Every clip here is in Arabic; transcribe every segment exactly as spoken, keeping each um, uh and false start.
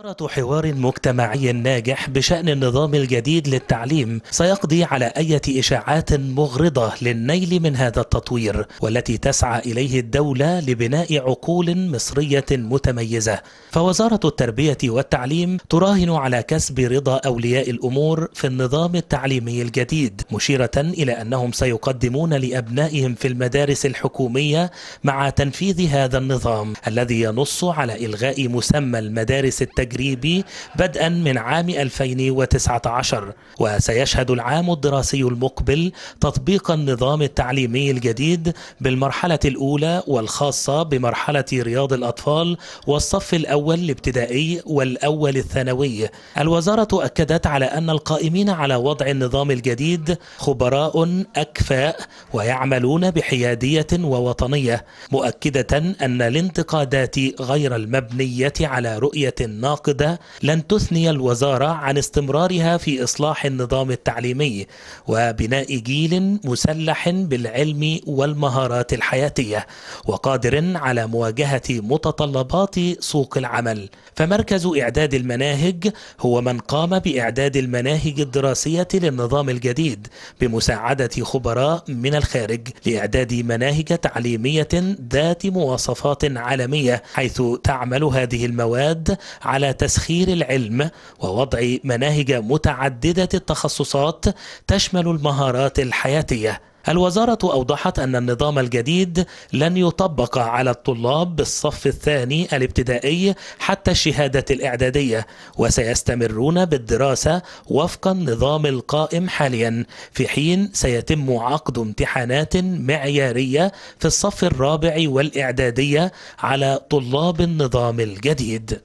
إدارة حوار مجتمعي ناجح بشأن النظام الجديد للتعليم سيقضي على أي إشاعات مغرضة للنيل من هذا التطوير، والتي تسعى إليه الدولة لبناء عقول مصرية متميزة. فوزارة التربية والتعليم تراهن على كسب رضا أولياء الأمور في النظام التعليمي الجديد، مشيرة إلى أنهم سيقدمون لأبنائهم في المدارس الحكومية مع تنفيذ هذا النظام الذي ينص على إلغاء مسمى المدارس التجريبي بدءا من عام ألفين وتسعة عشر. وسيشهد العام الدراسي المقبل تطبيق النظام التعليمي الجديد بالمرحلة الأولى والخاصة بمرحلة رياض الأطفال والصف الأول الابتدائي والأول الثانوي. الوزارة أكدت على أن القائمين على وضع النظام الجديد خبراء أكفاء ويعملون بحيادية ووطنية، مؤكدة أن الانتقادات غير المبنية على رؤية ناقدة لن تثني الوزارة عن استمرارها في إصلاح النظام التعليمي وبناء جيل مسلح بالعلم والمهارات الحياتية وقادر على مواجهة متطلبات سوق العمل. فمركز إعداد المناهج هو من قام بإعداد المناهج الدراسية للنظام الجديد بمساعدة خبراء من الخارج لإعداد مناهج تعليمية ذات مواصفات عالمية، حيث تعمل هذه المواد على تسخير العلم ووضع مناهج متعددة التخصصات تشمل المهارات الحياتية. الوزارة أوضحت أن النظام الجديد لن يطبق على الطلاب بالصف الثاني الابتدائي حتى الشهادة الإعدادية، وسيستمرون بالدراسة وفق النظام القائم حاليا، في حين سيتم عقد امتحانات معيارية في الصف الرابع والإعدادية على طلاب النظام الجديد.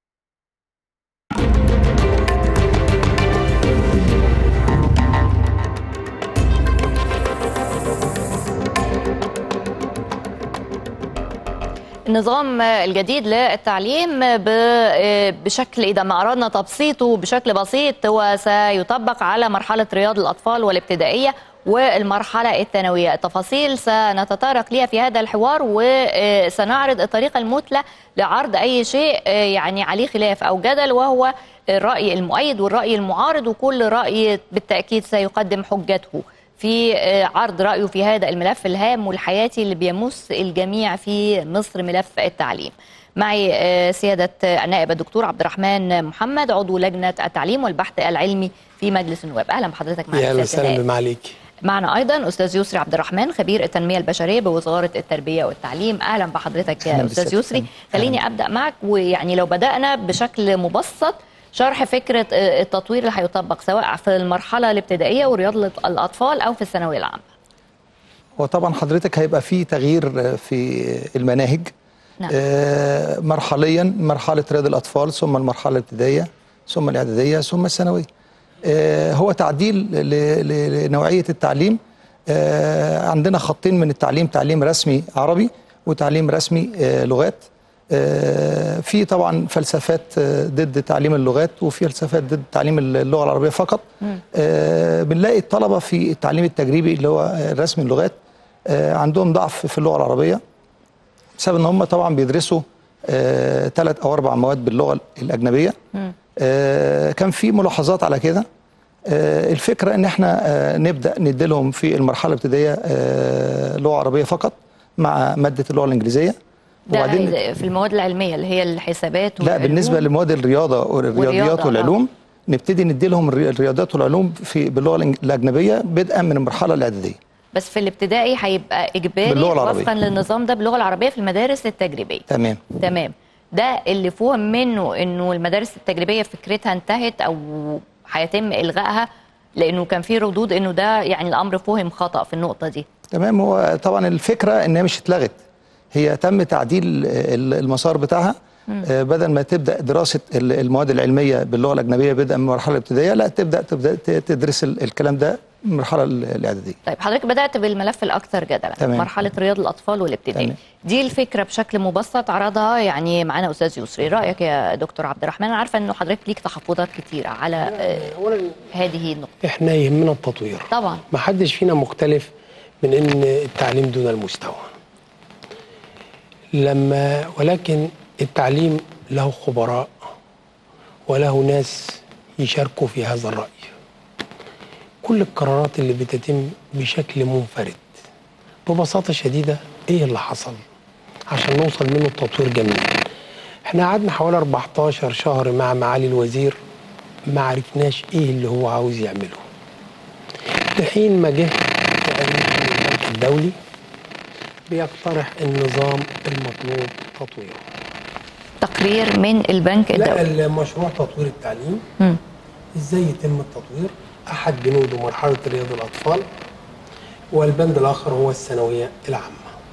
النظام الجديد للتعليم بشكل إذا ما أردنا تبسيطه بشكل بسيط هو سيطبق على مرحلة رياض الأطفال والابتدائية والمرحلة الثانوية. التفاصيل سنتطرق لها في هذا الحوار، وسنعرض الطريقة المثلى لعرض أي شيء يعني عليه خلاف أو جدل، وهو الرأي المؤيد والرأي المعارض، وكل رأي بالتأكيد سيقدم حجته في عرض رأيه في هذا الملف الهام والحياتي اللي بيمس الجميع في مصر، ملف التعليم. معي سيادة النائب الدكتور عبد الرحمن محمد، عضو لجنة التعليم والبحث العلمي في مجلس النواب. أهلا بحضرتك معنا. أهلا وسهلا بمعاليك. معنا أيضا أستاذ يسري عبد الرحمن، خبير التنمية البشرية بوزارة التربية والتعليم. أهلا بحضرتك يا أستاذ يسري. خليني أبدأ معك، ويعني لو بدأنا بشكل مبسط شرح فكرة التطوير اللي هيطبق سواء في المرحلة الابتدائية ورياض الأطفال أو في الثانوية العامة. وطبعا حضرتك هيبقى في تغيير في المناهج. نعم. آه مرحليا، مرحلة رياض الأطفال ثم المرحلة الابتدائية ثم الإعدادية ثم الثانوية. آه هو تعديل لنوعية التعليم. آه عندنا خطين من التعليم، تعليم رسمي عربي وتعليم رسمي آه لغات. في طبعا فلسفات ضد تعليم اللغات وفي فلسفات ضد تعليم اللغه العربيه فقط. آه بنلاقي الطلبه في التعليم التجريبي اللي هو رسم اللغات آه عندهم ضعف في اللغه العربيه بسبب ان هم طبعا بيدرسوا ثلاث آه او اربع مواد باللغه الاجنبيه. آه كان في ملاحظات على كده. آه الفكره ان احنا آه نبدا نديلهم في المرحله الابتدائيه آه لغه عربيه فقط مع ماده اللغه الانجليزيه. وبعدين في المواد العلميه اللي هي الحسابات لا، بالنسبه لمواد الرياضه والرياضيات والعلوم آه. نبتدي ندي لهم الرياضيات والعلوم في باللغه الاجنبيه بدءا من المرحله الاعداديه. بس في الابتدائي هيبقى اجباري وفقا للنظام ده باللغه العربيه في المدارس التجريبيه. تمام تمام. ده اللي فهم منه انه المدارس التجريبيه فكرتها انتهت او هيتم الغائها، لانه كان في ردود انه ده يعني الامر فهم خطا في النقطه دي. تمام. هو طبعا الفكره انها مش اتلغت، هي تم تعديل المسار بتاعها. بدل ما تبدا دراسه المواد العلميه باللغه الاجنبيه بدءا من المرحله الابتدائيه، لا تبدا تبدا تدرس الكلام ده من المرحله الاعداديه. طيب حضرتك بدات بالملف الاكثر جدلا، تمام. مرحله رياض الاطفال والابتدائي. دي الفكره بشكل مبسط عرضها يعني معانا استاذ يسري. رايك يا دكتور عبد الرحمن؟ انا عارفه انه حضرتك ليك تحفظات كتيره على هذه النقطه. احنا يهمنا التطوير طبعا، ما حدش فينا مختلف من ان التعليم دون المستوى لما ولكن التعليم له خبراء وله ناس يشاركوا في هذا الرأي. كل القرارات اللي بتتم بشكل منفرد. ببساطة شديدة ايه اللي حصل عشان نوصل منه التطوير جميل؟ احنا قعدنا حوالي أربعتاشر شهر مع معالي الوزير ما عرفناش ايه اللي هو عاوز يعمله، لحين ما جه البنك الدولي بيقترح النظام المطلوب تطويره. تقرير من البنك الدولي. لا، المشروع تطوير التعليم. م. ازاي يتم التطوير؟ احد بنوده مرحله رياض الاطفال، والبند الاخر هو الثانويه العامه.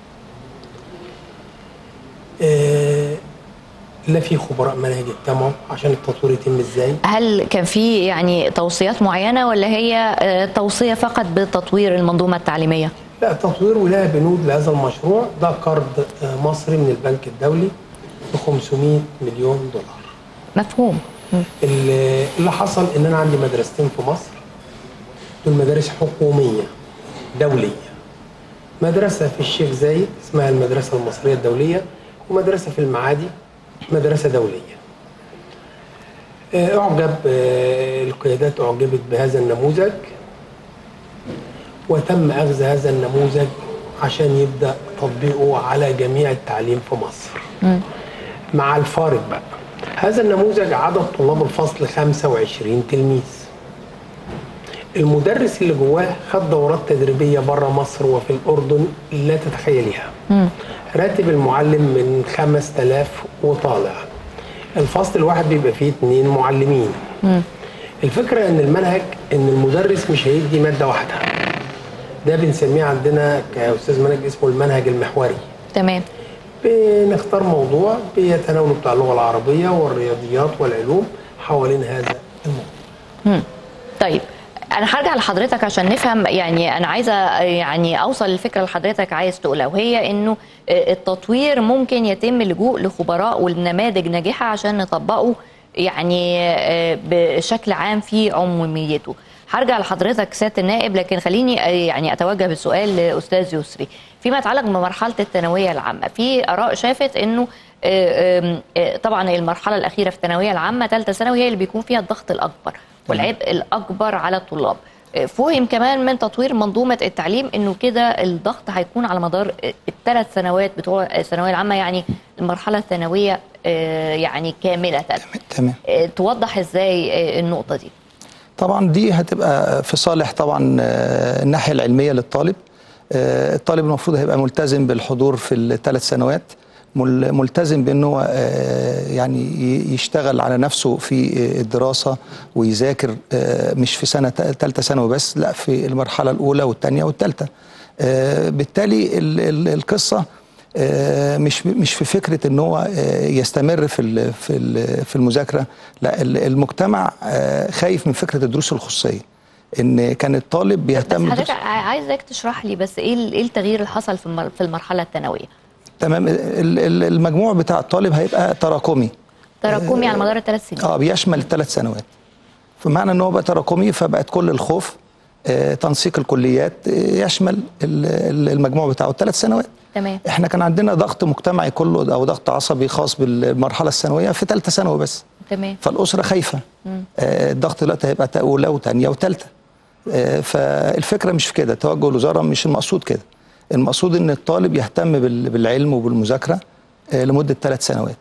آه لا في خبراء مناهج اجتمعوا عشان التطوير يتم ازاي. هل كان في يعني توصيات معينه ولا هي توصيه فقط بتطوير المنظومه التعليميه؟ لا، تطوير ولها بنود لهذا المشروع. ده قرض مصري من البنك الدولي ب خمسمائة مليون دولار. مفهوم. اللي حصل ان انا عندي مدرستين في مصر، دول مدارس حكوميه دوليه. مدرسه في الشيخ زايد اسمها المدرسه المصريه الدوليه، ومدرسه في المعادي مدرسه دوليه. اعجب القيادات اعجبت بهذا النموذج، وتم اخذ هذا النموذج عشان يبدا تطبيقه على جميع التعليم في مصر. م. مع الفارق بقى، هذا النموذج عدد طلاب الفصل خمسة وعشرين تلميذ. المدرس اللي جواه خد دورات تدريبيه بره مصر وفي الاردن لا تتخيليها. م. راتب المعلم من خمسة آلاف وطالع. الفصل الواحد بيبقى فيه اتنين معلمين. م. الفكره ان المنهج ان المدرس مش هيدي ماده واحده. ده بنسميه عندنا كاستاذ منهج اسمه المنهج المحوري. تمام. بنختار موضوع بيتناوله بتاع اللغه العربيه والرياضيات والعلوم حوالين هذا الموضوع. امم طيب انا هرجع لحضرتك عشان نفهم، يعني انا عايزه يعني اوصل للفكره اللي حضرتك عايز تقولها، وهي انه التطوير ممكن يتم اللجوء لخبراء ونماذج ناجحه عشان نطبقه يعني بشكل عام في عموميته. هرجع لحضرتك سياده النائب، لكن خليني يعني اتوجه بالسؤال لاستاذ يسري فيما يتعلق بمرحله الثانويه العامه. في اراء شافت انه طبعا المرحله الاخيره في الثانويه العامه ثالثه ثانوي هي اللي بيكون فيها الضغط الاكبر والعبء الاكبر على الطلاب. فهم كمان من تطوير منظومه التعليم انه كده الضغط هيكون على مدار الثلاث سنوات بتوع الثانويه العامه، يعني المرحله الثانويه يعني كامله. تمام. توضح ازاي النقطه دي؟ طبعا دي هتبقى في صالح طبعا الناحيه العلميه للطالب. الطالب المفروض هيبقى ملتزم بالحضور في الثلاث سنوات، ملتزم بانه يعني يشتغل على نفسه في الدراسه ويذاكر، مش في سنه ثالثه ثانوي بس، لا في المرحله الاولى والثانيه والثالثه. بالتالي القصه مش مش في فكره ان هو يستمر في في في المذاكره، لا المجتمع خايف من فكره الدروس الخصوصيه، ان كان الطالب بيهتم. بس حضرتك عايزك تشرح لي بس ايه ايه التغيير اللي حصل في في المرحله الثانويه؟ تمام. المجموع بتاع الطالب هيبقى تراكمي تراكمي على مدار الثلاث سنين. اه بيشمل الثلاث سنوات. فمعنى ان هو بقى تراكمي فبقت كل الخوف آه تنسيق الكليات آه يشمل المجموع بتاعه الثلاث سنوات. تمام. احنا كان عندنا ضغط مجتمعي كله او ضغط عصبي خاص بالمرحله الثانويه في ثالثه ثانوي بس. تمام. فالاسره خايفه. آه الضغط دلوقتي هيبقى اولى وثانيه وثالثه. آه فالفكره مش في كده، توجه الوزاره مش المقصود كده. المقصود ان الطالب يهتم بالعلم وبالمذاكره لمده ثلاث سنوات.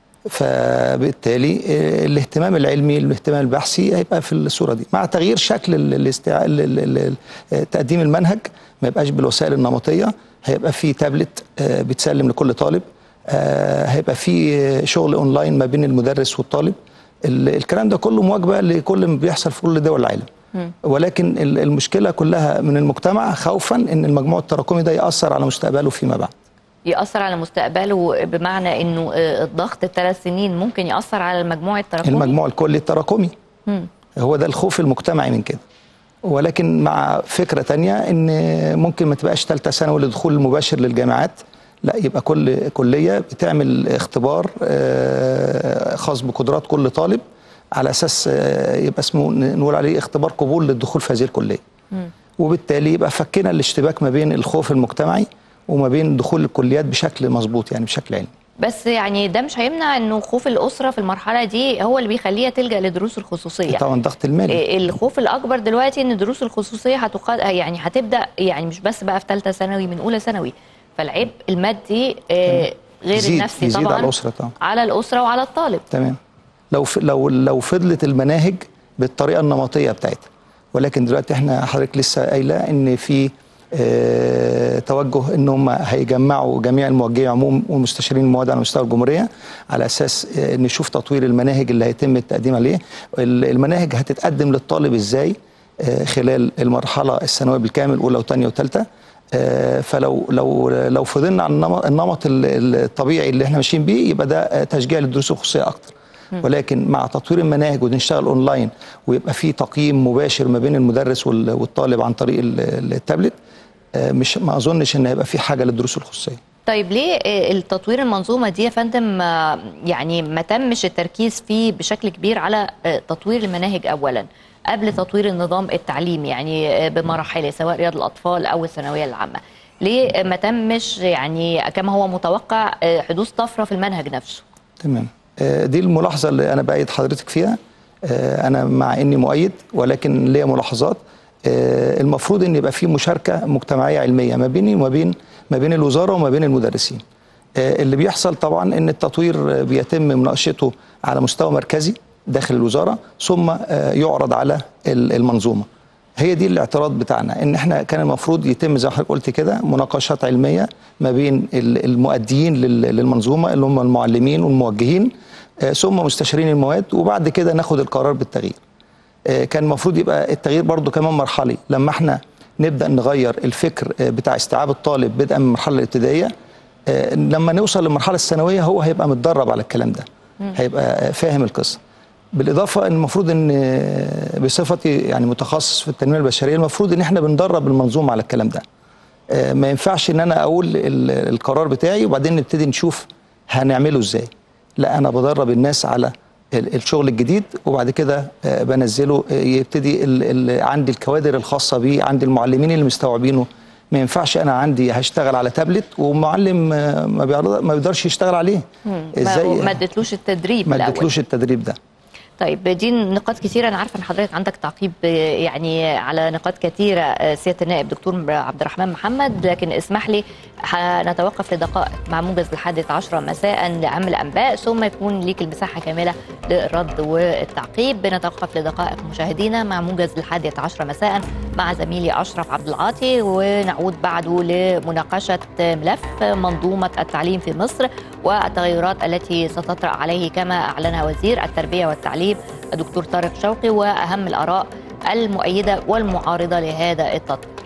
فبالتالي الاهتمام العلمي الاهتمام البحثي هيبقى في الصوره دي، مع تغيير شكل الاستع... تقديم المنهج، ما يبقاش بالوسائل النمطيه، هيبقى في تابلت بتسلم لكل طالب، هيبقى في شغل اونلاين ما بين المدرس والطالب. الكلام ده كله مواجبه لكل ما بيحصل في كل دول العالم. ولكن المشكله كلها من المجتمع خوفا ان المجموع التراكمي ده ياثر على مستقبله فيما بعد. ياثر على مستقبله بمعنى انه الضغط الثلاث سنين ممكن ياثر على المجموع التراكمي؟ المجموع الكلي التراكمي. مم. هو ده الخوف المجتمعي من كده. ولكن مع فكره ثانيه ان ممكن ما تبقاش ثالثه ثانوي للدخول المباشر للجامعات، لا يبقى كل كليه بتعمل اختبار خاص بقدرات كل طالب، على اساس يبقى اسمه نقول عليه اختبار قبول للدخول في هذه الكليه. مم. وبالتالي يبقى فكنا الاشتباك ما بين الخوف المجتمعي وما بين دخول الكليات بشكل مظبوط، يعني بشكل علمي. بس يعني ده مش هيمنع انه خوف الاسره في المرحله دي هو اللي بيخليها تلجا لدروس الخصوصيه. طبعا الضغط المالي. الخوف الاكبر دلوقتي ان الدروس الخصوصيه هتقاد يعني هتبدا يعني مش بس بقى في ثالثه ثانوي، من اولى ثانوي، فالعبء المادي آه غير يزيد النفسي يزيد طبعا على الاسره طبعا على الاسره وعلى الطالب. تمام. لو ف... لو لو فضلت المناهج بالطريقه النمطيه بتاعتها، ولكن دلوقتي احنا حضرتك لسه قايله ان في اه توجه ان هم هيجمعوا جميع الموجهين عموم ومستشارين المواد على مستوى الجمهوريه على اساس اه نشوف تطوير المناهج اللي هيتم التقديم عليه. المناهج هتتقدم للطالب ازاي اه خلال المرحله الثانويه بالكامل، اولى وثانيه وثالثه. اه فلو لو لو فضلنا على النمط الطبيعي اللي احنا ماشيين بيه يبقى ده تشجيع للدروس الخصوصيه اكتر. ولكن مع تطوير المناهج ونشتغل اونلاين ويبقى في تقييم مباشر ما بين المدرس والطالب عن طريق التابلت، مش ما اظنش ان هيبقى في حاجه للدروس الخصوصيه. طيب ليه التطوير المنظومه دي يا فندم يعني ما تمش التركيز فيه بشكل كبير على تطوير المناهج اولا قبل تطوير النظام التعليمي يعني بمراحله سواء رياض الاطفال او الثانويه العامه؟ ليه ما تمش يعني كما هو متوقع حدوث طفره في المنهج نفسه؟ تمام. دي الملاحظه اللي انا بايد حضرتك فيها. انا مع اني مؤيد ولكن ليا ملاحظات. المفروض ان يبقى في مشاركه مجتمعيه علميه ما بيني وما بين ما بين الوزاره وما بين المدرسين. اللي بيحصل طبعا ان التطوير بيتم مناقشته على مستوى مركزي داخل الوزاره ثم يعرض على المنظومه. هي دي الاعتراض بتاعنا، ان احنا كان المفروض يتم زي ما حضرتك قلت كده مناقشات علميه ما بين المؤديين للمنظومه اللي هم المعلمين والموجهين ثم مستشارين المواد، وبعد كده ناخد القرار بالتغيير. كان المفروض يبقى التغيير برضو كمان مرحلي، لما احنا نبدا نغير الفكر بتاع استيعاب الطالب بدءا من المرحله الابتدائيه، لما نوصل للمرحله الثانويه هو هيبقى متدرب على الكلام ده، هيبقى فاهم القصه. بالاضافه ان المفروض ان بصفتي يعني متخصص في التنميه البشريه المفروض ان احنا بندرب المنظومه على الكلام ده. ما ينفعش ان انا اقول القرار بتاعي وبعدين نبتدي نشوف هنعمله ازاي. لا، انا بدرب الناس على الشغل الجديد وبعد كده بنزله يبتدي عندي الكوادر الخاصه بيه، عندي المعلمين اللي مستوعبينه. ما ينفعش انا عندي هشتغل على تابلت ومعلم ما ما بيقدرش يشتغل عليه. ازاي ما اديتلوش التدريب ما اديتلوش التدريب ده. طيب دي نقاط كثيرة، أنا عارفة أن حضرتك عندك تعقيب يعني على نقاط كثيرة سيادة النائب دكتور عبد الرحمن محمد، لكن اسمح لي هنتوقف لدقائق مع موجز الحادية عشرة مساء لأهم الأنباء ثم يكون ليك المساحة كاملة للرد والتعقيب. بنتوقف لدقائق مشاهدينا مع موجز الحادية عشرة مساء مع زميلي أشرف عبد العاطي، ونعود بعده لمناقشة ملف منظومة التعليم في مصر والتغيرات التي ستطرأ عليه كما أعلنها وزير التربية والتعليم الدكتور طارق شوقي، وأهم الآراء المؤيدة والمعارضة لهذا التطوير.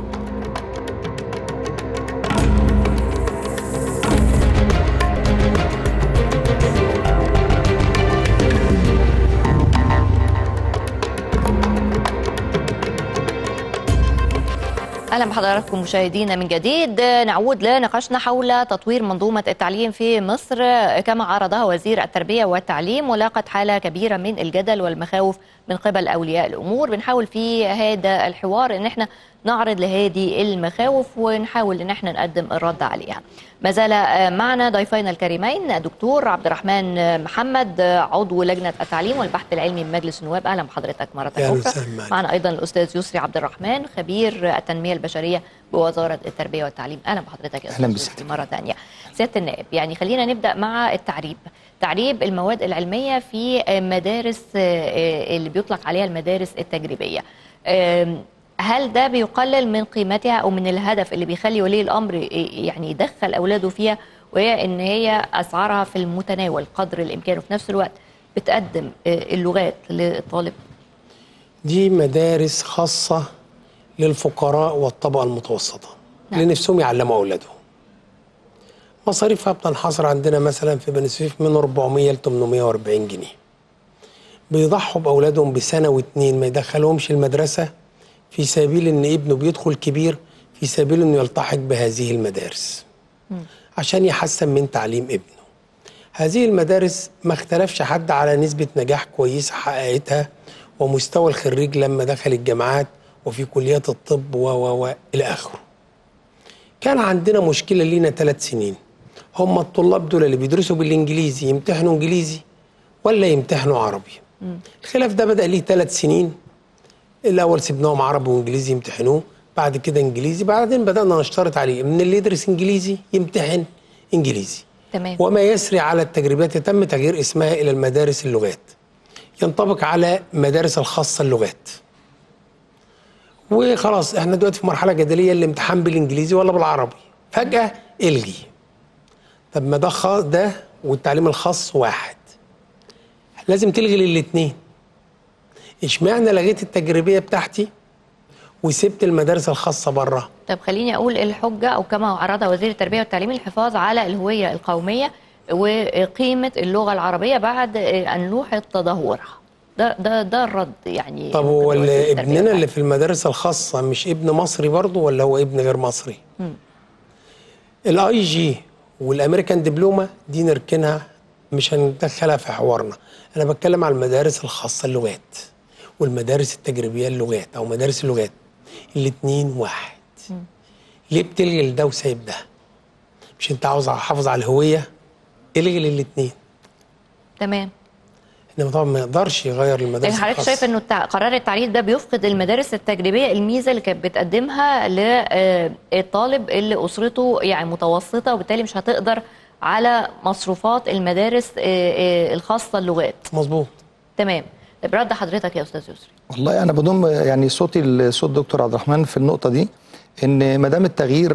أهلا بحضراتكم مشاهدينا من جديد. نعود لنقاشنا حول تطوير منظومة التعليم في مصر كما عرضها وزير التربية والتعليم، ولاقت حالة كبيرة من الجدل والمخاوف من قبل أولياء الأمور. بنحاول في هذا الحوار إن احنا نعرض لهذه المخاوف ونحاول إن احنا نقدم الرد عليها. ما زال معنا ضيفينا الكريمين الدكتور عبد الرحمن محمد عضو لجنة التعليم والبحث العلمي بمجلس النواب، أهلا بحضرتك مرة أخرى. معنا أيضا الأستاذ يسري عبد الرحمن خبير التنمية البشرية بوزارة التربية والتعليم، أهلا بحضرتك يا أستاذ يسري مرة ثانية. سيادة النائب، يعني خلينا نبدأ مع التعريب تعريب المواد العلمية في مدارس اللي بيطلق عليها المدارس التجريبية. هل ده بيقلل من قيمتها أو من الهدف اللي بيخلي ولي الأمر يعني يدخل أولاده فيها، وهي إن هي أسعارها في المتناول قدر الإمكان وفي نفس الوقت بتقدم اللغات للطالب؟ دي مدارس خاصة للفقراء والطبقة المتوسطة. نعم. اللي نفسهم يعلموا أولادهم. مصاريفها بتنحصر عندنا مثلا في بني سويف من أربعمية ل ثمانمية وأربعين جنيه. بيضحوا بأولادهم بسنة واتنين ما يدخلهمش المدرسة في سبيل ان ابنه بيدخل كبير في سبيل انه يلتحق بهذه المدارس م. عشان يحسن من تعليم ابنه. هذه المدارس ما اختلفش حد على نسبة نجاح كويسة حققتها ومستوى الخريج لما دخل الجامعات وفي كليات الطب و و و الى اخره. كان عندنا مشكلة لينا ثلاث سنين، هم الطلاب دول اللي بيدرسوا بالانجليزي يمتحنوا انجليزي ولا يمتحنوا عربي؟ م. الخلاف ده بدأ ليه ثلاث سنين. الاول سيبناهم عربي وانجليزي يمتحنوه، بعد كده انجليزي، بعدين بدأنا نشترط عليه من اللي يدرس انجليزي يمتحن انجليزي. تمام. وما يسري على التجريبات يتم تغيير اسمها الى المدارس اللغات، ينطبق على مدارس الخاصه اللغات. وخلاص احنا دلوقتي في مرحله جدليه، الامتحان بالانجليزي ولا بالعربي، فجاه الغي. طب ما ده خاص ده والتعليم الخاص واحد، لازم تلغي الاثنين. اشمعنى لغيت التجريبيه بتاعتي وسبت المدارس الخاصه بره؟ طب خليني اقول الحجه او كما عرضها وزير التربيه والتعليم الحفاظ على الهويه القوميه وقيمه اللغه العربيه بعد ان لوحظ تدهورها. ده ده ده الرد يعني. طب هو ابننا اللي في المدارس الخاصه مش ابن مصري برضه ولا هو ابن غير مصري؟ الاي جي والامريكان دبلومه دي نركنها، مش هندخلها في حوارنا. انا بتكلم على المدارس الخاصه اللغات والمدارس التجريبيه اللغات او مدارس اللغات، الاثنين واحد. م. ليه بتلغي ده وسايب ده؟ مش انت عاوز احافظ على الهويه؟ الغي للاثنين. تمام. انما طبعا ما يقدرش يغير المدارس الخاصه. حضرتك شايف انه قرار التعريف ده بيفقد المدارس التجريبيه الميزه اللي كانت بتقدمها للطالب اللي اسرته يعني متوسطه وبالتالي مش هتقدر على مصروفات المدارس الخاصه اللغات؟ مظبوط. تمام. طب رد حضرتك يا استاذ يسري. والله انا بضم يعني صوتي لصوت دكتور عبد الرحمن في النقطه دي، ان ما دام التغيير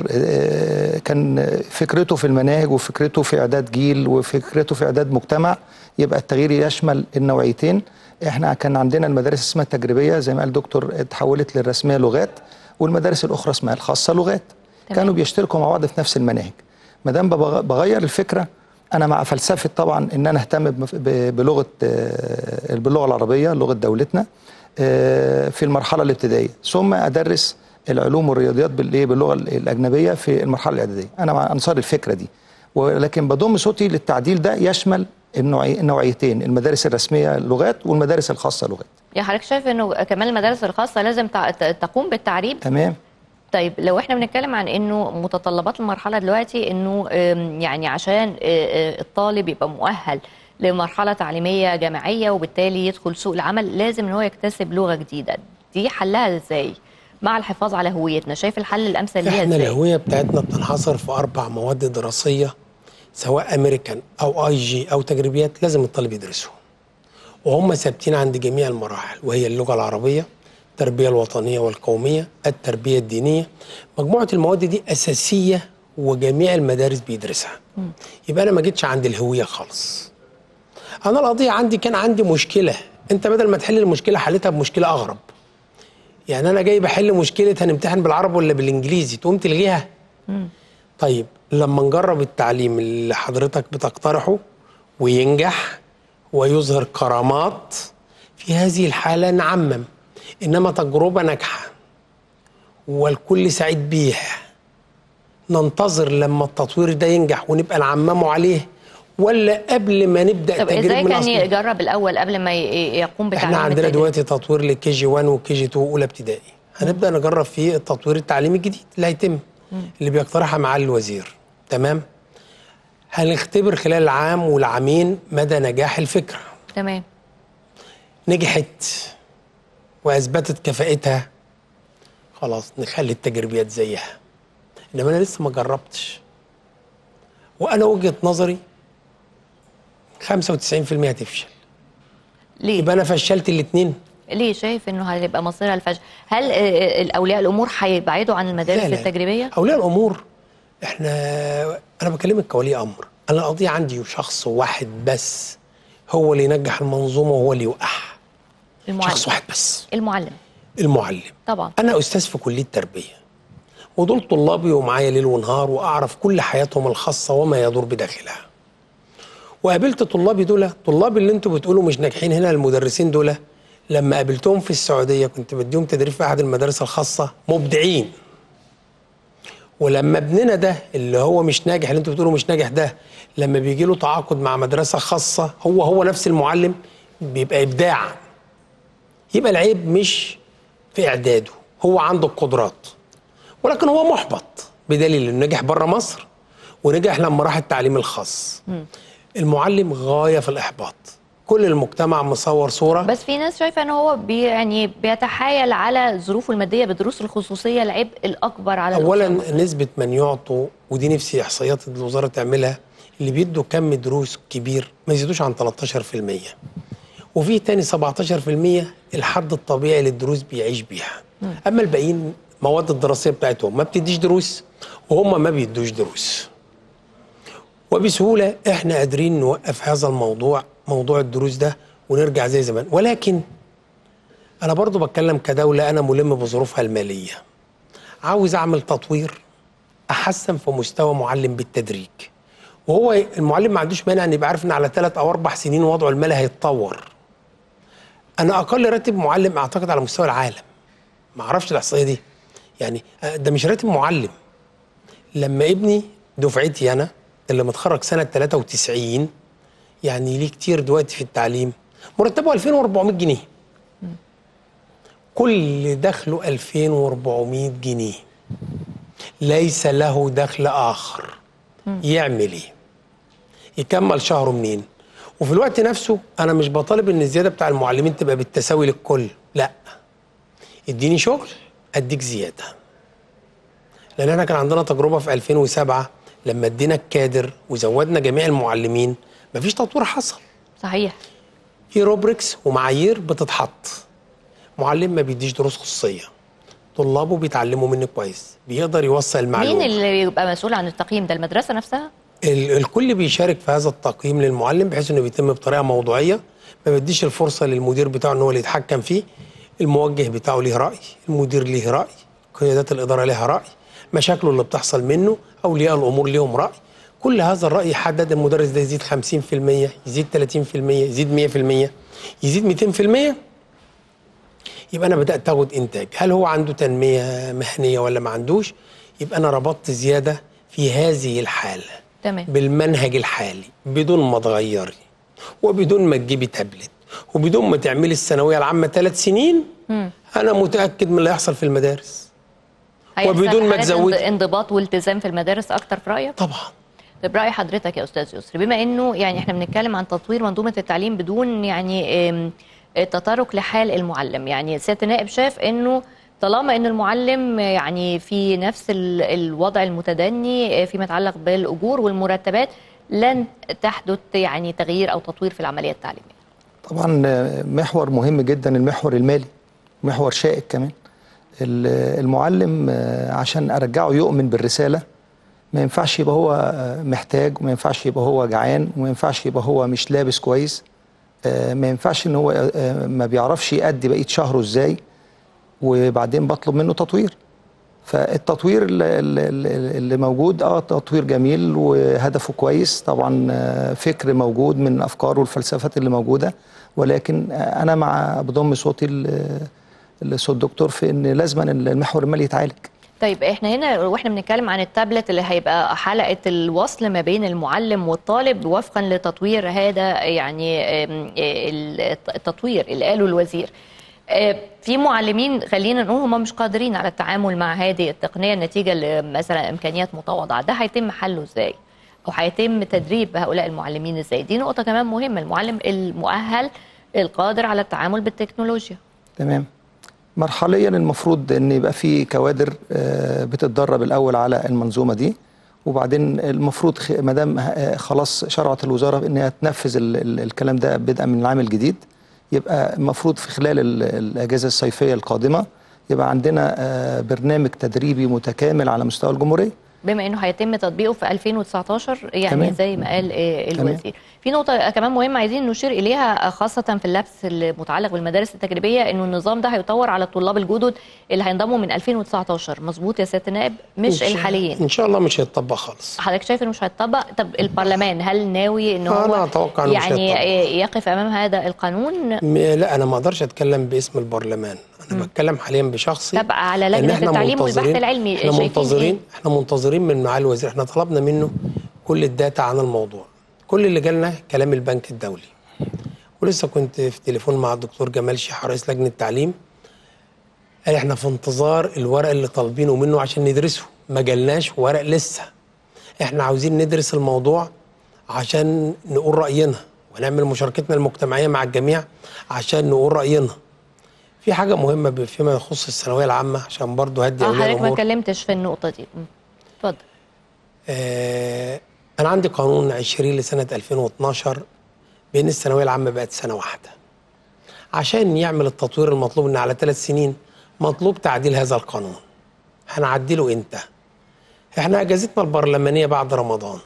كان فكرته في المناهج وفكرته في اعداد جيل وفكرته في اعداد مجتمع، يبقى التغيير يشمل النوعيتين. احنا كان عندنا المدارس اسمها التجريبيه زي ما قال دكتور اتحولت للرسميه لغات، والمدارس الاخرى اسمها الخاصه لغات. تمام. كانوا بيشتركوا مع بعض في نفس المناهج. ما دام بغير الفكره، انا مع فلسفه طبعا ان انا اهتم بلغه باللغه العربيه لغه دولتنا في المرحله الابتدائيه، ثم ادرس العلوم والرياضيات بالايه باللغه الاجنبيه في المرحله الاعداديه. انا مع انصار الفكره دي، ولكن بضم صوتي للتعديل ده يشمل النوعيتين، المدارس الرسميه لغات والمدارس الخاصه لغات. يا حضرتك شايف انه كمان المدارس الخاصه لازم تقوم بالتعريب؟ تمام. طيب لو احنا بنتكلم عن انه متطلبات المرحله دلوقتي انه يعني عشان الطالب يبقى مؤهل لمرحله تعليميه جامعيه وبالتالي يدخل سوق العمل لازم ان هو يكتسب لغه جديده، دي حلها ازاي مع الحفاظ على هويتنا؟ شايف الحل الامثل ليها ازاي؟ احنا الهويه بتاعتنا بتنحصر في اربع مواد دراسيه، سواء امريكان او اي جي او تجريبيات، لازم الطالب يدرسهم وهم ثابتين عند جميع المراحل، وهي اللغه العربيه، التربيه الوطنيه والقوميه، التربيه الدينيه. مجموعه المواد دي اساسيه وجميع المدارس بيدرسها. م. يبقى انا ما جيتش عند الهويه خالص. انا القضيه عندي كان عندي مشكله، انت بدل ما تحل المشكله حلتها بمشكله اغرب. يعني انا جاي بحل مشكله هنمتحن بالعربي ولا بالانجليزي، تقوم تلغيها؟ م. طيب لما نجرب التعليم اللي حضرتك بتقترحه وينجح ويظهر كرامات، في هذه الحاله نعمم. انما تجربه ناجحه والكل سعيد بيها ننتظر لما التطوير ده ينجح ونبقى نعممه عليه، ولا قبل ما نبدا طب ازاي كان يجرب الاول قبل ما يقوم بتعليم؟ احنا عندنا دلوقتي تطوير لكي جي واحد وكي جي اتنين اولى ابتدائي، هنبدا نجرب فيه التطوير التعليمي الجديد اللي هيتم اللي بيقترحها معالي الوزير. تمام. هنختبر خلال العام والعامين مدى نجاح الفكره. تمام. نجحت واثبتت كفاءتها، خلاص نخلي التجريبيات زيها. انما انا لسه ما جربتش، وانا وجهه نظري خمسة وتسعين في المية هتفشل. ليه؟ يبقى انا فشلت الاثنين. ليه شايف انه هيبقى مصيرها الفشل؟ هل اولياء الامور هيبعدوا عن المدارس لا لا. التجريبيه؟ اولياء الامور احنا انا بكلمك كولي امر، انا القضيه عندي شخص واحد بس هو اللي ينجح المنظومه وهو اللي يوقعها. المعلم. شخص واحد بس، المعلم. المعلم طبعا. انا استاذ في كليه التربيه ودول طلابي ومعايا ليل ونهار واعرف كل حياتهم الخاصه وما يدور بداخلها. وقابلت طلابي دول، طلابي اللي انتوا بتقولوا مش ناجحين هنا، المدرسين دول لما قابلتهم في السعوديه كنت بديهم تدريب في احد المدارس الخاصه، مبدعين. ولما ابننا ده اللي هو مش ناجح، اللي انتوا بتقولوا مش ناجح ده، لما بيجي له تعاقد مع مدرسه خاصه هو هو نفس المعلم، بيبقى ابداع. يبقى العيب مش في اعداده، هو عنده القدرات ولكن هو محبط بدليل انه نجح بره مصر ونجح لما راح التعليم الخاص. م. المعلم غايه في الاحباط، كل المجتمع مصور صوره. بس في ناس شايفه ان هو بي يعني بيتحايل على ظروفه الماديه بدروس الخصوصيه العبء الاكبر على اولا الأسرة. نسبه من يعطوا، ودي نفسي احصائيات الوزاره تعملها، اللي بيدوا كم دروس كبير ما يزيدوش عن تلتاشر في المية، وفي تاني سبعتاشر في المية الحد الطبيعي للدروس بيعيش بيها. م. اما الباقيين مواد الدراسيه بتاعتهم ما بتديش دروس وهم ما بيدوش دروس. وبسهوله احنا قادرين نوقف هذا الموضوع، موضوع الدروس ده، ونرجع زي زمان. ولكن انا برضو بتكلم كدوله انا ملم بظروفها الماليه، عاوز اعمل تطوير احسن في مستوى معلم بالتدريج. وهو المعلم ما عندوش مانع ان يبقى عارف ان على ثلاث او اربع سنين وضعه المالي هيتطور. انا اقل راتب معلم اعتقد على مستوى العالم، ما اعرفش الاحصائيه دي، يعني ده مش راتب معلم. لما ابني دفعتي انا اللي متخرج سنه تلاتة وتسعين، يعني ليه كتير دلوقتي في التعليم، مرتبه ألفين وأربعمية جنيه، كل دخله ألفين وأربعمية جنيه، ليس له دخل اخر. يعمل ايه؟ يكمل شهره منين؟ وفي الوقت نفسه انا مش بطالب ان الزياده بتاع المعلمين تبقى بالتساوي للكل، لا، اديني شغل اديك زياده. لان احنا كان عندنا تجربه في ألفين وسبعة لما ادينا الكادر وزودنا جميع المعلمين مفيش تطوير حصل. صحيح. في روبريكس ومعايير بتتحط، معلم ما بيديش دروس خصوصيه، طلابه بيتعلموا منه كويس، بيقدر يوصل المعلومه. مين اللي يبقى مسؤول عن التقييم ده؟ المدرسه نفسها؟ الكل بيشارك في هذا التقييم للمعلم بحيث انه بيتم بطريقه موضوعيه، ما بيديش الفرصه للمدير بتاعه ان هو اللي يتحكم فيه. الموجه بتاعه ليه راي، المدير ليه راي، قيادات الاداره لها راي، مشاكله اللي بتحصل منه، اولياء الامور ليهم راي. كل هذا الراي يحدد المدرس ده يزيد خمسين في المية، يزيد تلاتين في المية، يزيد مية في المية، يزيد ميتين في المية. يبقى انا بدات اخد انتاج، هل هو عنده تنميه مهنيه ولا ما عندوش؟ يبقى انا ربطت زياده في هذه الحاله تمام بالمنهج الحالي بدون ما تغيري وبدون ما تجيبي تابلت وبدون ما تعملي الثانويه العامه ثلاث سنين. مم. انا متاكد من اللي هيحصل في المدارس وبدون ما تزودي انضباط والتزام في المدارس اكتر في رايك؟ طبعا. طب راي حضرتك يا استاذ يسري، بما انه يعني احنا بنتكلم عن تطوير منظومه التعليم بدون يعني تطرق لحال المعلم، يعني سياده النائب شاف انه طالما ان المعلم يعني في نفس الوضع المتدني فيما يتعلق بالاجور والمرتبات لن تحدث يعني تغيير او تطوير في العمليه التعليميه. طبعا محور مهم جدا المحور المالي، محور شائك كمان. المعلم عشان ارجعه يؤمن بالرساله ما ينفعش يبقى هو محتاج، وما ينفعش يبقى هو جعان، وما ينفعش يبقى هو مش لابس كويس، ما ينفعش ان هو ما بيعرفش يأدي بقيه شهره ازاي، وبعدين بطلب منه تطوير. فالتطوير اللي موجود اه تطوير جميل وهدفه كويس طبعا، فكر موجود من الافكار والفلسفات اللي موجوده، ولكن انا مع بضم صوتي لصوت الدكتور في ان لازم المحور المالي يتعالج. طيب احنا هنا واحنا بنتكلم عن التابلت اللي هيبقى حلقه الوصل ما بين المعلم والطالب وفقا لتطوير هذا يعني التطوير اللي قاله الوزير، في معلمين خلينا نقول هم مش قادرين على التعامل مع هذه التقنيه نتيجه لمثلا امكانيات متواضعه، ده هيتم حله ازاي؟ او هيتم تدريب هؤلاء المعلمين ازاي؟ دي نقطه كمان مهمه، المعلم المؤهل القادر على التعامل بالتكنولوجيا. تمام. مرحليا المفروض ان يبقى في كوادر بتتدرب الاول على المنظومه دي، وبعدين المفروض ما دام خلاص شرعت الوزاره انها تنفذ الكلام ده بدءا من العام الجديد، يبقى المفروض في خلال الاجازه الصيفيه القادمه يبقى عندنا برنامج تدريبي متكامل على مستوى الجمهوريه، بما انه هيتم تطبيقه في ألفين وتسعتاشر يعني تمام. زي ما قال الوزير. تمام. في نقطه كمان مهمه عايزين نشير اليها خاصه في اللبس المتعلق بالمدارس التجريبيه، انه النظام ده هيطور على الطلاب الجدد اللي هينضموا من ألفين وتسعتاشر، مظبوط يا سياده النائب؟ مش الحاليين ان شاء الله مش هيتطبق خالص. حضرتك شايف انه مش هيتطبق؟ طب البرلمان هل ناوي انه هو انا اتوقع انه يعني يقف امام هذا القانون؟ لا انا ما اقدرش اتكلم باسم البرلمان، انا م. بتكلم حاليا بشخصي. طب على لجنه التعليم والبحث العلمي احنا منتظرين إيه؟ احنا منتظرين من معالي الوزير، احنا طلبنا منه كل الداتا عن الموضوع، كل اللي جالنا كلام البنك الدولي. ولسه كنت في تليفون مع الدكتور جمال شيحة رئيس لجنه التعليم، قال احنا في انتظار الورق اللي طالبينه منه عشان ندرسه، ما جالناش ورق لسه. احنا عاوزين ندرس الموضوع عشان نقول رأينا ونعمل مشاركتنا المجتمعية مع الجميع عشان نقول رأينا. في حاجة مهمة فيما يخص الثانوية العامة عشان برضو هدي اه أولياء حضرتك ما الأمور. اتكلمتش في النقطة دي. اتفضل. آه أنا عندي قانون عشرين لسنة ألفين واثناشر بأن الثانوية العامة بقت سنة واحدة. عشان يعمل التطوير المطلوب إن على ثلاث سنين مطلوب تعديل هذا القانون. هنعدله إمتى؟ إحنا أجازتنا البرلمانية بعد رمضان.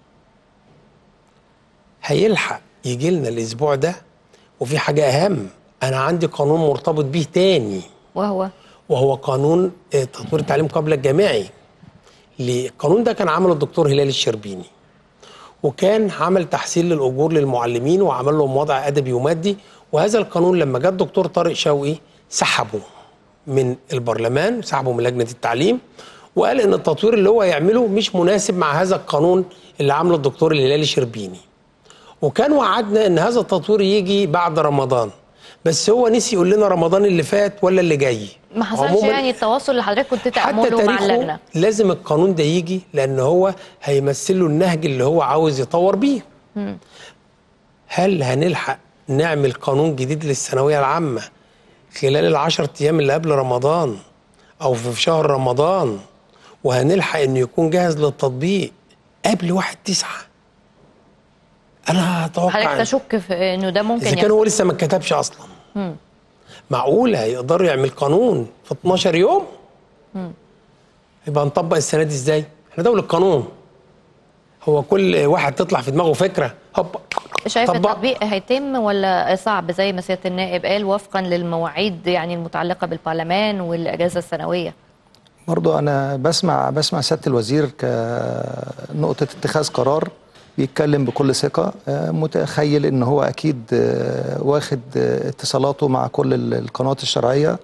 هيلحق يجي لنا الأسبوع ده؟ وفي حاجة أهم، أنا عندي قانون مرتبط بيه تاني وهو وهو قانون تطوير التعليم قبل الجامعي. القانون ده كان عمله الدكتور هلال الشربيني، وكان عمل تحسين للأجور للمعلمين وعمل لهم وضع أدبي ومادي. وهذا القانون لما جه الدكتور طارق شوقي سحبه من البرلمان وسحبه من لجنة التعليم، وقال إن التطوير اللي هو يعمله مش مناسب مع هذا القانون اللي عمله الدكتور الهلال الشربيني. وكان وعدنا إن هذا التطوير يجي بعد رمضان، بس هو نسي يقول لنا رمضان اللي فات ولا اللي جاي. ما حصلش يعني التواصل اللي حضرتك كنت تأمله مع اللجنة. لازم القانون ده يجي لأن هو هيمثل له النهج اللي هو عاوز يطور بيه. م. هل هنلحق نعمل قانون جديد للثانوية العامة خلال العشر أيام اللي قبل رمضان أو في شهر رمضان، وهنلحق إنه يكون جاهز للتطبيق قبل واحد تسعة؟ أنا أتوقع حضرتك تشك في إنه ده ممكن إذا كان هو لسه ما اتكتبش أصلا. م. معقولة يقدروا يعمل قانون في اتناشر يوم؟ م. يبقى نطبق السنة دي إزاي؟ إحنا دولة قانون. هو كل واحد تطلع في دماغه فكرة هوب شايف التطبيق هيتم ولا صعب زي ما سيادة النائب قال وفقا للمواعيد يعني المتعلقة بالبرلمان والأجازة السنوية؟ برضو أنا بسمع بسمع سيادة الوزير كنقطة اتخاذ قرار بيتكلم بكل ثقة، متخيل إن هو أكيد واخد اتصالاته مع كل القنوات الشرعية،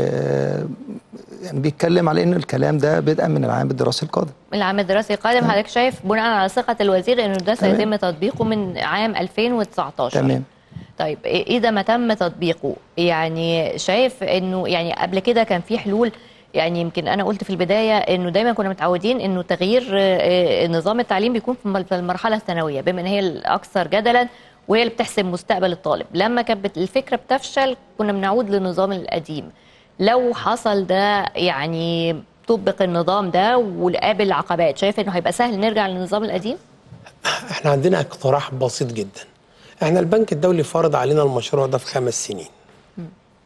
يعني بيتكلم على إن الكلام ده بدءا من العام الدراسي القادم. العام الدراسي القادم حضرتك شايف بناء على ثقة الوزير إنه ده سيتم تطبيقه من عام ألفين وتسعتاشر. تمام. طيب إذا ما تم تطبيقه يعني شايف إنه يعني قبل كده كان في حلول؟ يعني يمكن أنا قلت في البداية إنه دايما كنا متعودين إنه تغيير نظام التعليم بيكون في المرحلة الثانوية بما إن هي الأكثر جدلا وهي اللي بتحسم مستقبل الطالب. لما كانت الفكرة بتفشل كنا بنعود للنظام القديم. لو حصل ده يعني طبق النظام ده وقابل عقبات، شايف إنه هيبقى سهل نرجع للنظام القديم؟ إحنا عندنا اقتراح بسيط جدا. إحنا البنك الدولي فرض علينا المشروع ده في خمس سنين. م.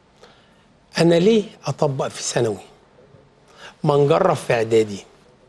أنا ليه أطبق في ثانوي؟ ما نجرب في اعدادي.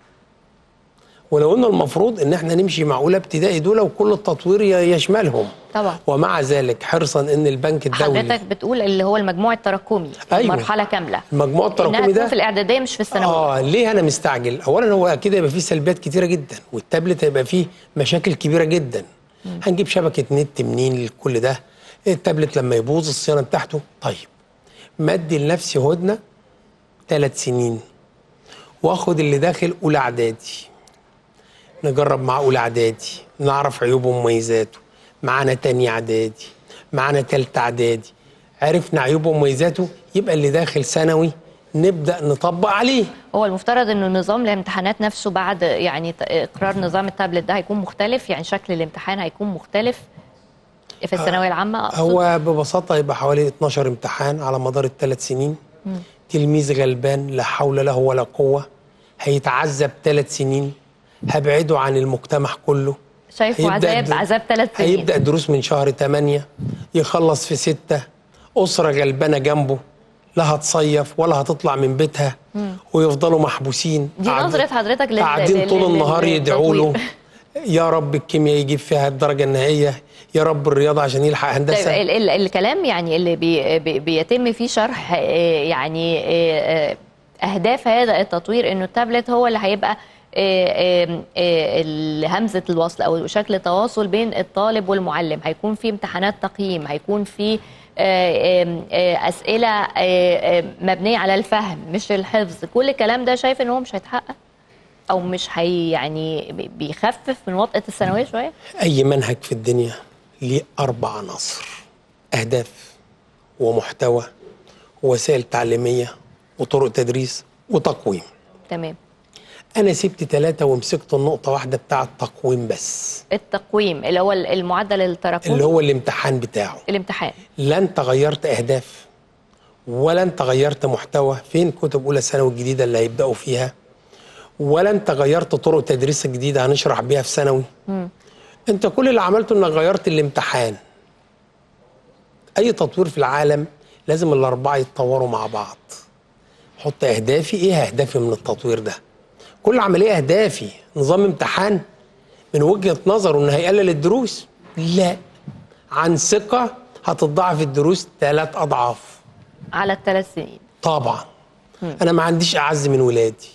ولو قلنا المفروض ان احنا نمشي مع اولى ابتدائي دول وكل التطوير يشملهم طبعا. ومع ذلك حرصا ان البنك الدولي حضرتك بتقول اللي هو المجموع التراكمي. أيوة. مرحله كامله. المجموع التراكمي ده في الاعداديه مش في الثانويه. اه ليه انا مستعجل؟ اولا هو اكيد هيبقى فيه سلبيات كتيره جدا، والتابلت هيبقى فيه مشاكل كبيره جدا. م. هنجيب شبكه نت منين لكل ده؟ التابلت لما يبوظ الصيانه بتاعته. طيب مدي لنفسي هدنه ثلاث سنين واخد اللي داخل اولى اعدادي، نجرب مع اولى اعدادي، نعرف عيوبه ومميزاته، معانا تاني اعدادي، معانا تالتة اعدادي، عرفنا عيوبه ومميزاته، يبقى اللي داخل ثانوي نبدا نطبق عليه. هو المفترض انه نظام الامتحانات نفسه بعد يعني اقرار نظام التابلت ده هيكون مختلف، يعني شكل الامتحان هيكون مختلف في الثانويه العامه أقصد. هو ببساطه يبقى حوالي اتناشر امتحان على مدار الثلاث سنين. م. تلميذ غلبان لا حول له ولا قوة هيتعذب ثلاث سنين، هبعده عن المجتمع كله. شايفه عذاب عذاب ثلاث سنين. هيبدأ دروس من شهر ثمانية يخلص في ستة، أسرة غلبانة جنبه لا هتصيف ولا هتطلع من بيتها. مم. ويفضلوا محبوسين. دي نظرة حضرتك لل قاعدين طول النهار يدعوا له يا رب الكيمياء يجيب فيها الدرجة النهائية، يا رب الرياضة عشان يلحق هندسة. طيب ال ال الكلام يعني اللي بي بي بيتم فيه شرح يعني أهداف هذا التطوير إنه التابلت هو اللي هيبقى همزة الوصل أو شكل تواصل بين الطالب والمعلم، هيكون في امتحانات تقييم، هيكون في أسئلة مبنية على الفهم مش الحفظ. كل الكلام ده شايف إن هو مش هيتحقق أو مش هي يعني بيخفف من وطأة الثانوية شوية؟ أي منهج في الدنيا ليه أربع عناصر: أهداف ومحتوى ووسائل تعليمية وطرق تدريس وتقويم. تمام. انا سبت ثلاثه ومسكت النقطه واحده بتاع التقويم بس. التقويم اللي هو المعدل التراكمي، اللي هو الامتحان بتاعه. الامتحان. لا انت غيرت اهداف ولا انت غيرت محتوى، فين كتب اولى ثانوي الجديده اللي هيبداوا فيها، ولا انت غيرت طرق تدريس جديده هنشرح بيها في ثانوي. انت كل اللي عملته انك غيرت الامتحان. اي تطوير في العالم لازم الاربعه يتطوروا مع بعض. حط اهدافي، ايه اهدافي من التطوير ده؟ كل عمليه اهدافي نظام امتحان من وجهه نظره انه هيقلل الدروس؟ لا، عن ثقه هتضاعف الدروس ثلاث اضعاف على الثلاث سنين. طبعا. مم. انا ما عنديش اعز من ولادي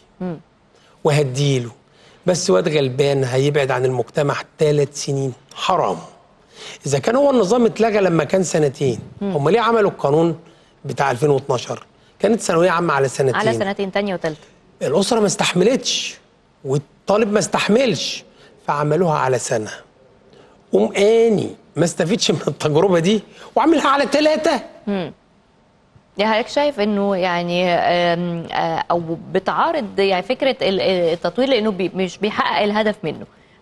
وهديله، بس واد غلبان هيبعد عن المجتمع ثلاث سنين، حرام. اذا كان هو النظام اتلغى لما كان سنتين، هم ليه عملوا القانون بتاع ألفين واثناشر؟ كانت ثانويه عامه على سنتين، على سنتين ثانيه وثالثه. الاسره ما استحملتش والطالب ما استحملش فعملوها على سنه. قوم اني ما استفدش من التجربه دي وعملها على ثلاثه. امم يعني حضرتك شايف انه يعني او بتعارض يعني فكره التطوير لانه بي مش بيحقق الهدف منه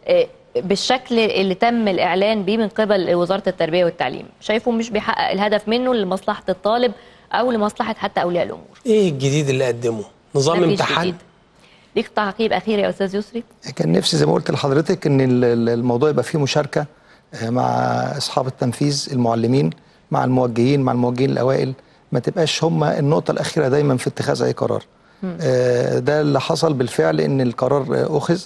بالشكل اللي تم الاعلان بيه من قبل وزاره التربيه والتعليم؟ شايفه مش بيحقق الهدف منه لمصلحه الطالب او لمصلحه حتى اولياء الامور؟ ايه الجديد اللي قدمه؟ نظام امتحان؟ ليك تعقيب اخير يا استاذ يسري؟ كان نفسي زي ما قلت لحضرتك ان الموضوع يبقى فيه مشاركه مع اصحاب التنفيذ، المعلمين مع الموجهين مع الموجهين الاوائل، ما تبقاش هم النقطه الاخيره دايما في اتخاذ اي قرار. ده اللي حصل بالفعل، ان القرار اخذ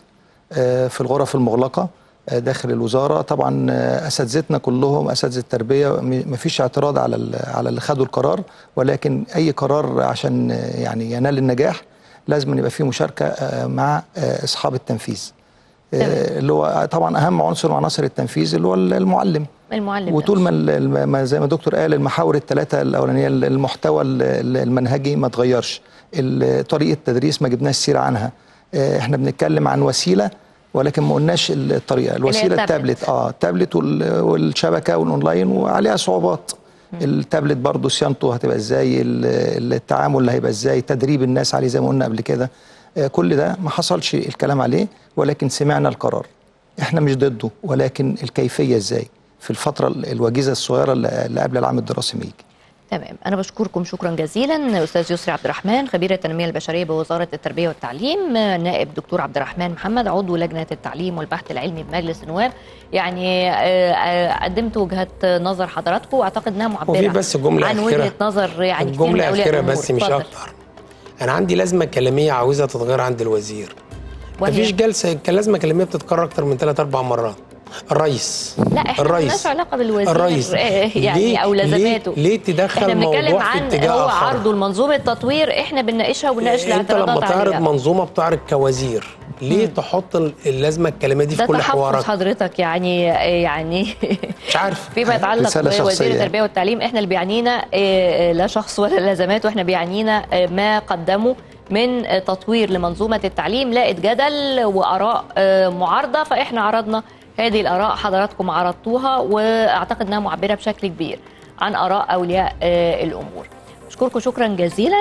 في الغرف المغلقه داخل الوزاره. طبعا اساتذتنا كلهم اساتذه التربيه ما فيش اعتراض على على اللي خدوا القرار، ولكن اي قرار عشان يعني ينال النجاح لازم يبقى فيه مشاركه مع اصحاب التنفيذ، اللي هو طبعا اهم عنصر من عناصر التنفيذ اللي هو المعلم. المعلم وطول ما زي ما الدكتور قال المحاور الثلاثه الاولانيه، المحتوى المنهجي ما اتغيرش، طريقه التدريس ما جبناش سيره عنها، احنا بنتكلم عن وسيله ولكن ما قلناش الطريقه. الوسيله التابلت، اه التابلت والشبكه والاونلاين وعليها صعوبات. التابلت برضه صيانته هتبقى ازاي، التعامل اللي هيبقى ازاي، تدريب الناس عليه زي ما قلنا قبل كده. كل ده ما حصلش الكلام عليه، ولكن سمعنا القرار. احنا مش ضده، ولكن الكيفيه ازاي في الفتره الوجيزه الصغيره اللي قبل العام الدراسي ما يجي. تمام، انا بشكركم شكرا جزيلا استاذ يسري عبد الرحمن خبير التنميه البشريه بوزاره التربيه والتعليم، نائب دكتور عبد الرحمن محمد عضو لجنه التعليم والبحث العلمي بمجلس النواب. يعني قدمت وجهه نظر حضراتكم واعتقد انها معبره بس جملة عن وجهه نظر يعني كتير من اولياء الامور. بس مش اكتر. انا عندي لازمه كلاميه عاوزها تتغير عند الوزير. مفيش جلسه كان لازمه كلاميه بتتكرر اكتر من ثلاث اربع مرات. الرئيس، لا احنا مالناش علاقه بالوزير الرئيس يعني او لازماته. ليه, ليه تدخل موضوع في اتجاه هو اخر؟ عرضه لمنظومه تطوير احنا بنناقشها وبنناقش الاعتراضات عليها. انت لما تعرض منظومه بتعرض كوزير، ليه مم. تحط اللازمه الكلاميه دي في كل حوارك؟ ده تحفظ حضرتك يعني يعني مش عارف فيما يتعلق بوزير التربيه والتعليم. احنا اللي بيعنينا لا شخص ولا لازمات، واحنا بيعنينا ما قدمه من تطوير لمنظومه التعليم. لقت جدل واراء معارضه، فاحنا عرضنا هذه الآراء، حضراتكم عرضتوها واعتقد انها معبره بشكل كبير عن آراء اولياء الامور. اشكركم شكرا جزيلا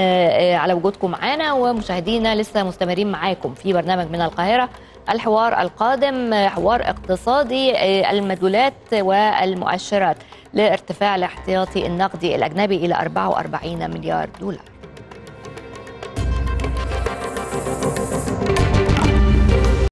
على وجودكم معنا، ومشاهدينا لسه مستمرين معاكم في برنامج من القاهره. الحوار القادم حوار اقتصادي، المدلولات والمؤشرات لارتفاع الاحتياطي النقدي الاجنبي الى أربعة وأربعين مليار دولار.